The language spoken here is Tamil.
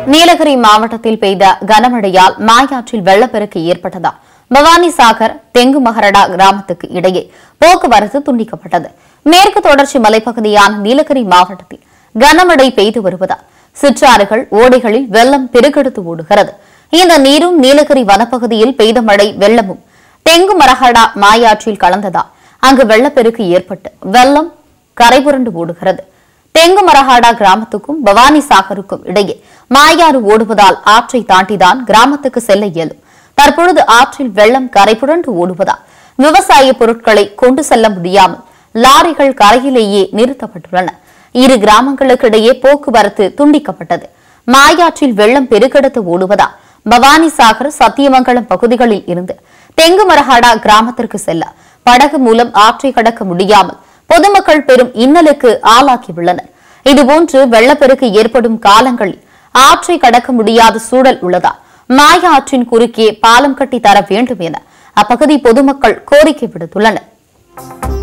நீலகிரி மாவட்டத்தில் பெய்த கனமழையால் மாயாற்றில் வெள்ளப்பெருக்கு ஏற்பட்டதால் பவானி சாகர் தெங்குமகரடா கிராமத்துக்கு இடையே போக்குவரத்து துண்டிக்கப்பட்டது. மேற்கு தொடர்ச்சி மலைப்பகுதியான நீலகிரி மாவட்டத்தில் கனமழை பெய்து வருவதால் சிற்றாறுகள் ஓடைகளில் வெள்ளம் பெருக்கெடுத்து ஓடுகிறது. இந்த நீரும் நீலகிரி வனப்பகுதியில் பெய்த மழை வெள்ளமும் தெங்குமரஹடா மாயாற்றில் கலந்ததால் அங்கு வெள்ளப்பெருக்கு ஏற்பட்டு வெள்ளம் கரைபுரண்டு ஓடுகிறது. தெங்குமரஹாடா கிராமத்துக்கும் பவானி சாகருக்கும் இடையே மாயாறு ஓடுவதால் ஆற்றை தாண்டிதான் கிராமத்துக்கு செல்ல இயலும். தற்பொழுது ஆற்றில் வெள்ளம் கரைபுரண்டு ஓடுவதால் விவசாய பொருட்களை கொண்டு செல்ல முடியாமல் லாரிகள் கரையிலேயே நிறுத்தப்பட்டுள்ளன. இரு கிராமங்களுக்கு இடையே போக்குவரத்து துண்டிக்கப்பட்டது. மாயாற்றில் வெள்ளம் பெருக்கெடுத்து ஓடுவதால் பவானி சாகர் சத்தியமங்கலம் பகுதிகளில் இருந்து தெங்குமரஹாடா கிராமத்திற்கு செல்ல படகு மூலம் ஆற்றை கடக்க முடியாமல் பொதுமக்கள் பெரும் இன்னலுக்கு ஆளாகியுள்ளனர். இதுபோன்று வெள்ளப்பெருக்கு ஏற்படும் காலங்களில் ஆற்றை கடக்க முடியாத சூழல் உள்ளதால் மாயாற்றின் குறுக்கே பாலம் கட்டி தர வேண்டும் என அப்பகுதி பொதுமக்கள் கோரிக்கை விடுத்துள்ளனர்.